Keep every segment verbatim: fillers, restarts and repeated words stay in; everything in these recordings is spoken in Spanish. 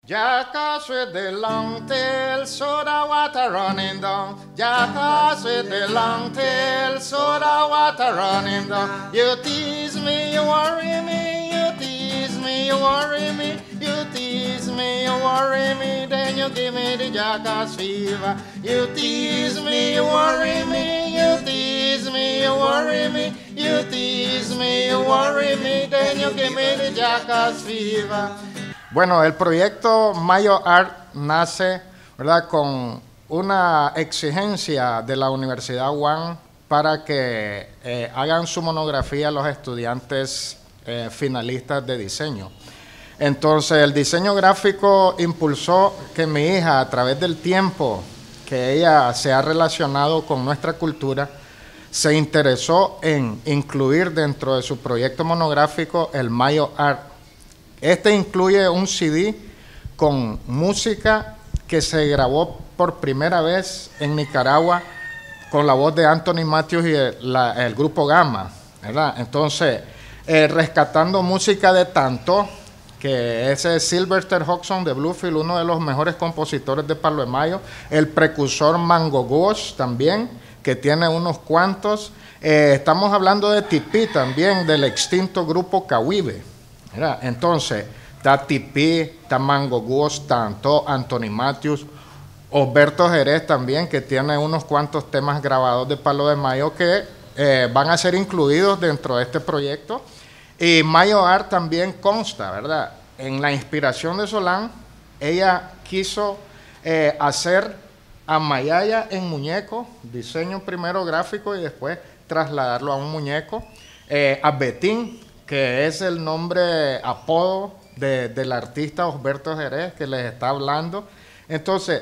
Jackass with the long tail, soda water running down. Jackass with the long tail, soda water running down. You tease me, you worry me, you tease me, you worry me, you tease me, you worry me, then you give me the jackass fever. You tease me, you worry me, you tease me, you worry me, you tease me, you worry me, then you give me the jackass fever. Bueno, el proyecto Mayo Art nace, ¿verdad?, con una exigencia de la Universidad UAM para que eh, hagan su monografía los estudiantes eh, finalistas de diseño. Entonces, el diseño gráfico impulsó que mi hija, a través del tiempo que ella se ha relacionado con nuestra cultura, se interesó en incluir dentro de su proyecto monográfico el Mayo Art. Este incluye un C D con música que se grabó por primera vez en Nicaragua con la voz de Anthony Matthews y el, la, el grupo Gamma, ¿verdad? Entonces, eh, rescatando música de Tanto, que ese es Sylvester Hodgson de Bluefield, uno de los mejores compositores de Palo de Mayo, el precursor Mango Ghost también, que tiene unos cuantos. Eh, estamos hablando de Tipí también, del extinto grupo Cahuibe. Mira, entonces, está Tipí, está Mango Ghost, tanto Anthony Matthews, Osberto Jerez también, que tiene unos cuantos temas grabados de Palo de Mayo que eh, van a ser incluidos dentro de este proyecto. Y Mayo Art también consta, ¿verdad? En la inspiración de Solán, ella quiso eh, hacer a Mayaya en muñeco, diseño primero gráfico y después trasladarlo a un muñeco. Eh, a Betín, que es el nombre, apodo de, del artista Osberto Jerez, que les está hablando. Entonces,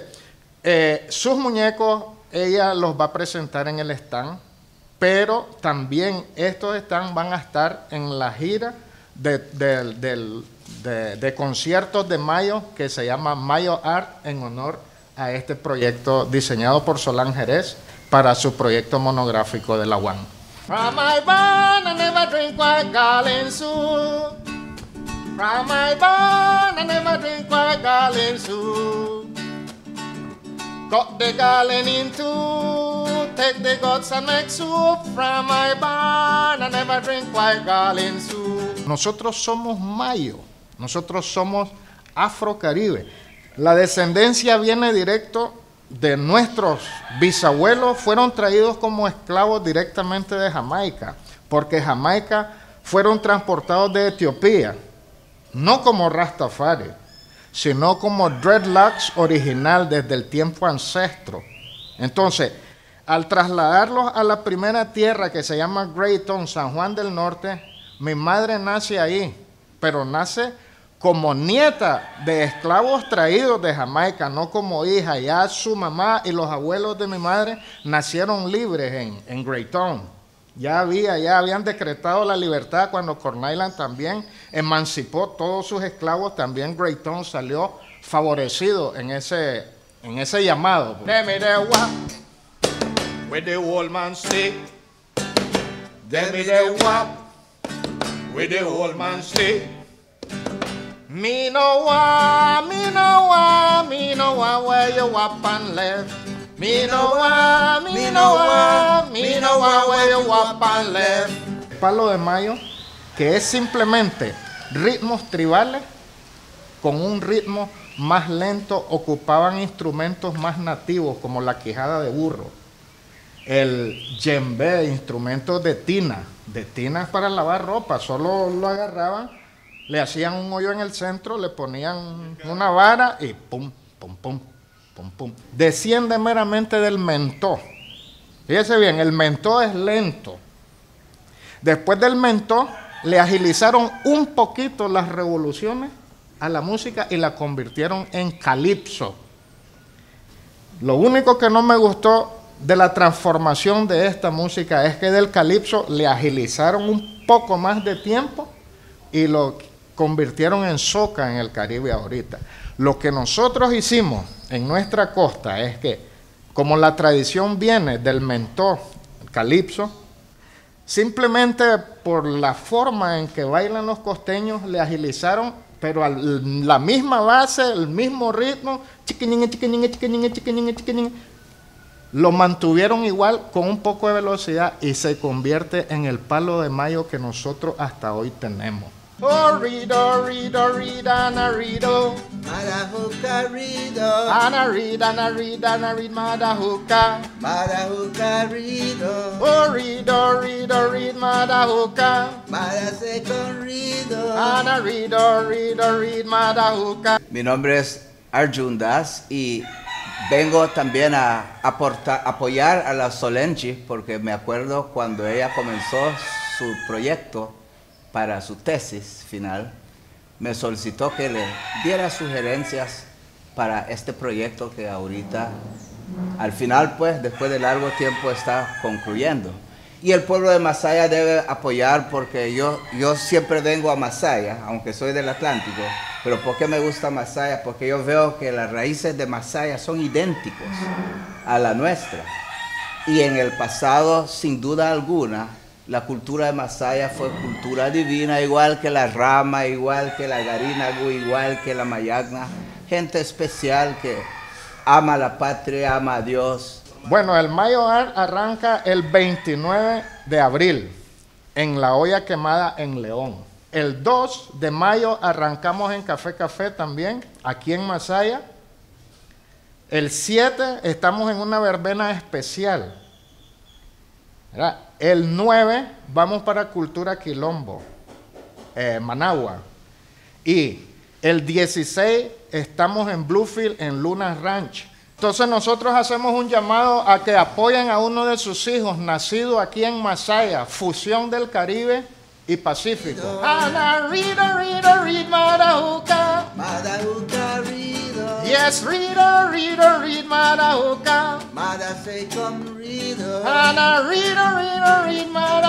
eh, sus muñecos, ella los va a presentar en el stand, pero también estos stands van a estar en la gira de, de, de, de, de conciertos de Mayo, que se llama Mayo Art, en honor a este proyecto diseñado por Solán Jerez para su proyecto monográfico de la UAM. From my barn I never drink white garland soup. From my barn I never drink white garland soup. Cut the garland in two, take the guts and make soup. From my barn I never drink white garland soup. Nosotros somos Mayo, nosotros somos afrocaribe. La descendencia viene directo de nuestros bisabuelos, fueron traídos como esclavos directamente de Jamaica, porque Jamaica fueron transportados de Etiopía, no como Rastafari, sino como dreadlocks original desde el tiempo ancestro. Entonces, al trasladarlos a la primera tierra que se llama Greytown, San Juan del Norte, mi madre nace ahí, pero nace como nieta de esclavos traídos de Jamaica, no como hija. Ya su mamá y los abuelos de mi madre nacieron libres en, en Greytown. Ya había, ya habían decretado la libertad cuando Corn Island también emancipó todos sus esclavos. También Greytown salió favorecido en ese, en ese llamado. Let me the wap with the old man stick. Let me the wap with the old man stick. Me no wa, me no wa, me no wa where you wap and left. Me no wa, me no wa, me no wa where you wap and left. Palo de Mayo, que es simplemente ritmos tribales con un ritmo más lento, ocupaban instrumentos más nativos como la quijada de burro, el djembe, instrumentos de tina, de tina para lavar ropa, solo lo agarraban, le hacían un hoyo en el centro, le ponían una vara y pum, pum, pum, pum, pum. Desciende meramente del mentó. Fíjese bien, el mentó es lento. Después del mentó, le agilizaron un poquito las revoluciones a la música y la convirtieron en calipso. Lo único que no me gustó de la transformación de esta música es que del calipso le agilizaron un poco más de tiempo y lo convirtieron en soca en el Caribe ahorita. Lo que nosotros hicimos en nuestra costa es que, como la tradición viene del mentó, el calipso, simplemente por la forma en que bailan los costeños, le agilizaron, pero a la misma base, el mismo ritmo, chiquiñingue, chiquiñingue, chiquiñingue, chiquiñingue, chiquiñingue, lo mantuvieron igual con un poco de velocidad y se convierte en el palo de mayo que nosotros hasta hoy tenemos. Oh, rido, rido, rida, narido. Madahuca, rido. Anarida, narida, narid, madahuca. Madahuca, rido. Oh, rido, rido, rid, madahuca. Madase con rido. Anarido, rido, rid, madahuca. Mi nombre es Arjun Das y vengo también a aportar, apoyar a la Solenchi porque me acuerdo cuando ella comenzó su proyecto para su tesis final, me solicitó que le diera sugerencias para este proyecto que ahorita, al final, pues, después de largo tiempo está concluyendo. Y el pueblo de Masaya debe apoyar porque yo, yo siempre vengo a Masaya, aunque soy del Atlántico, pero ¿por qué me gusta Masaya? Porque yo veo que las raíces de Masaya son idénticos a la nuestra. Y en el pasado, sin duda alguna, la cultura de Masaya fue cultura divina, igual que la Rama, igual que la Garinagu, igual que la Mayagna. Gente especial que ama la patria, ama a Dios. Bueno, el Mayo Art arranca el veintinueve de abril en la olla quemada en León. El dos de mayo arrancamos en Café Café también, aquí en Masaya. El siete estamos en una verbena especial. ¿Verdad? El nueve vamos para Cultura Quilombo, eh, Managua. Y el dieciséis estamos en Bluefield, en Luna Ranch. Entonces nosotros hacemos un llamado a que apoyen a uno de sus hijos, nacido aquí en Masaya, fusión del Caribe y Pacífico. Ana, Rida, Rida, Rida, Madahuca. Madahuca, rido. Yes, Rida, Rida, Rida, Madahuca. Madase con rido. Ana, Rida, Rida, Rida, Madahuca.